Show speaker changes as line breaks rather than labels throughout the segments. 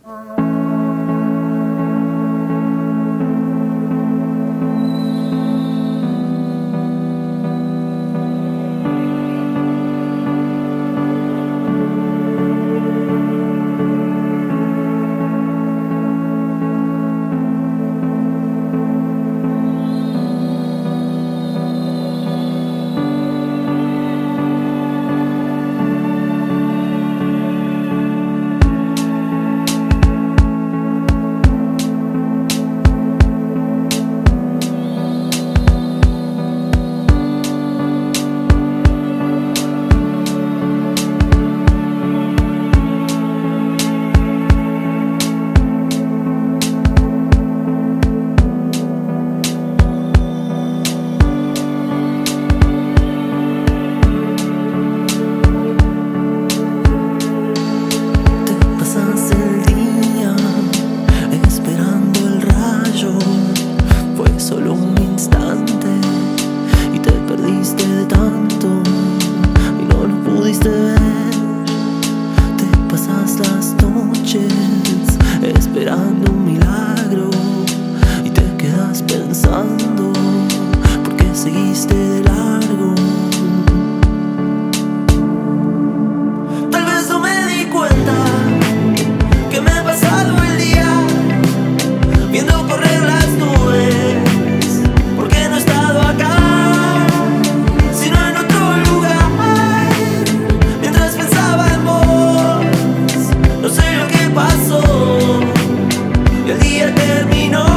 Esperando un milagro y te quedas pensando por qué seguiste de largo. Tal vez no me di cuenta que me he pasado el día viendo correr las nubes, porque no he estado acá sino en otro lugar. Mientras pensaba en vos, no sé lo que pasó. Y el día terminó.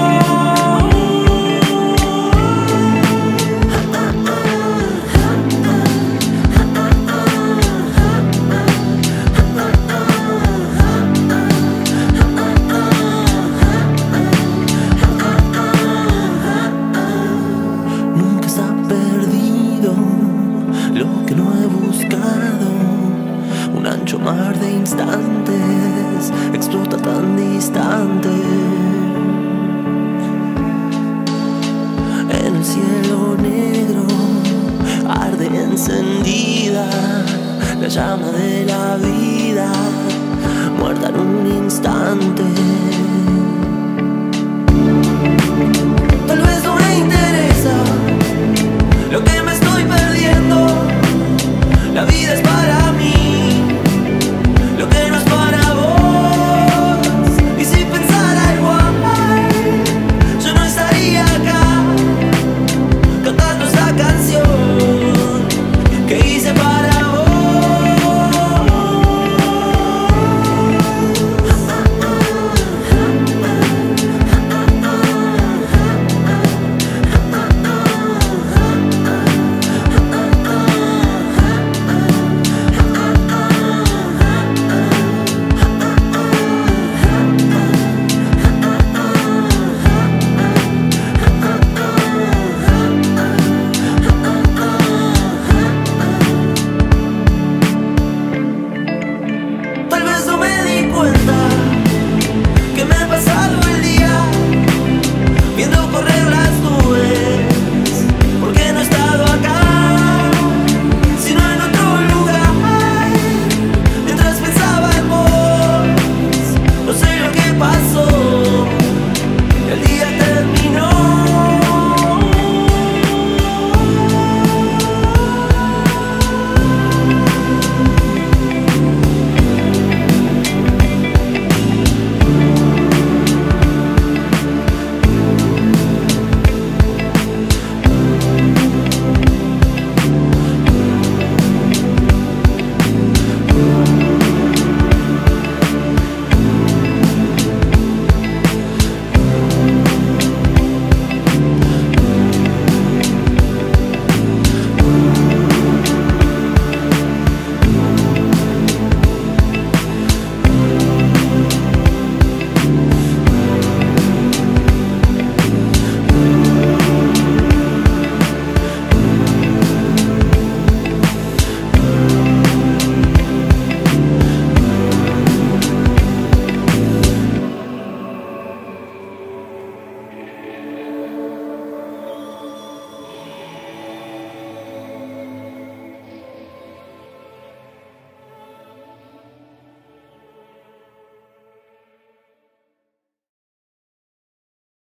Nunca está perdido lo que no he buscado. Un ancho mar de instantes explota tan distante. En el cielo negro arde encendida la llama de la vida, muerta en un instante.